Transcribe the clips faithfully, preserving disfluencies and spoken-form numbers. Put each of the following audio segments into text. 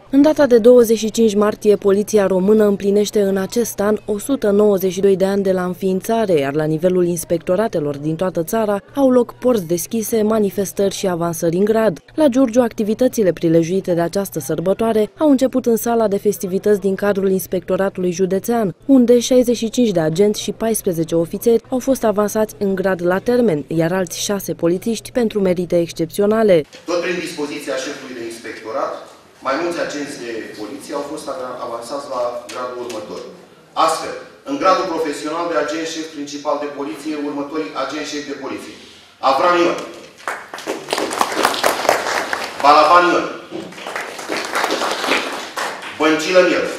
În data de douăzeci și cinci martie, poliția română împlinește în acest an o sută nouăzeci și doi de ani de la înființare, iar la nivelul inspectoratelor din toată țara au loc porți deschise, manifestări și avansări în grad. La Giurgiu, activitățile prilejuite de această sărbătoare au început în sala de festivități din cadrul Inspectoratului Județean, unde șaizeci și cinci de agenți și paisprezece ofițeri au fost avansați în grad la termen, iar alți șase polițiști pentru merite excepționale. Tot prin dispoziția șefului de inspectorat, mai mulți agenți de poliție au fost avansați la gradul următor. Astfel, în gradul profesional de agent șef principal de poliție, următorii agenți șef de poliție: Avram Ion, Balaban Ion, Băncilă Miel,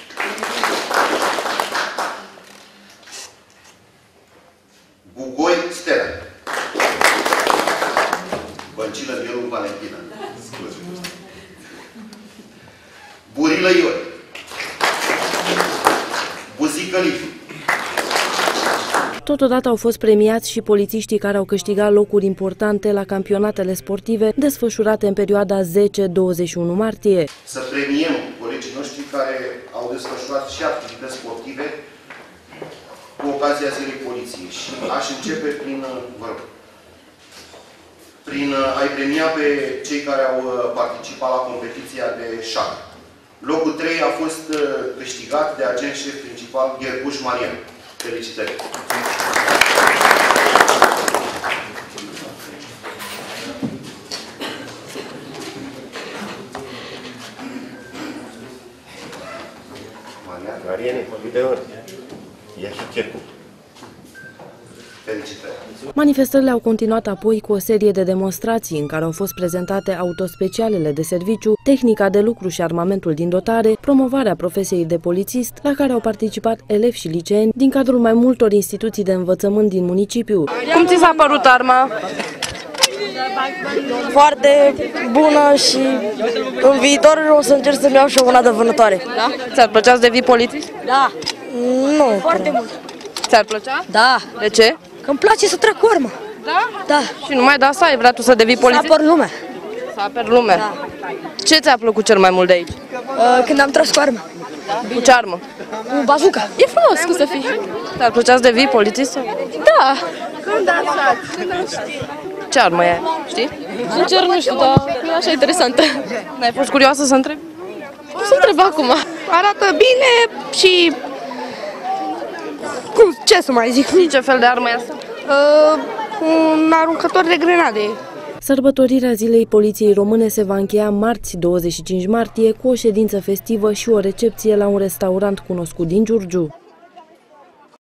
Bugoi Stella, Băncilă Mielu Valentina, Burilă Ion, Buzică Liviu. Totodată au fost premiați și polițiștii care au câștigat locuri importante la campionatele sportive desfășurate în perioada zece douăzeci și unu martie. Să premiem colegii noștri care au desfășurat și activități sportive cu ocazia Zilei Poliției. Și aș începe prin, vă rog, prin a-i premia pe cei care au participat la competiția de șah. Locul trei a fost câștigat de agent șef principal Gherbuș Marian. Felicitări! Mariane, de ori. Ia și checul. Felicitări! Manifestările au continuat apoi cu o serie de demonstrații în care au fost prezentate autospecialele de serviciu, tehnica de lucru și armamentul din dotare, promovarea profesiei de polițist, la care au participat elevi și liceeni din cadrul mai multor instituții de învățământ din municipiu. Cum ți s-a părut arma? Foarte bună și în viitor o să încerc să-mi iau și o una de vânătoare. Da? Ți-ar plăcea să devii polițist? Da. Nu. Foarte mult. Ți-ar plăcea? Da. De ce? Că îmi place să trag cu armă. Da? Da. Și numai de asta ai vrea tu să devii polițist? Să apăr lumea. Să apăr lumea? Da. Ce ți-a plăcut cel mai mult de aici? Uh, când am tras cu armă. Cu ce armă? Cu bazuca. E frumos, cum să fii. Ți-ar plăcea să devii polițist? Da. Când dansați? Ce armă e? Știi? Sincer nu știu, dar e așa interesantă. N-ai fost curioasă să întrebi? O să întreb acum. Arată bine și... Cum, ce să mai zic? Și ce fel de armă e asta? Uh, un aruncător de grenade. Sărbătorirea Zilei Poliției Române se va încheia marți douăzeci și cinci martie cu o ședință festivă și o recepție la un restaurant cunoscut din Giurgiu.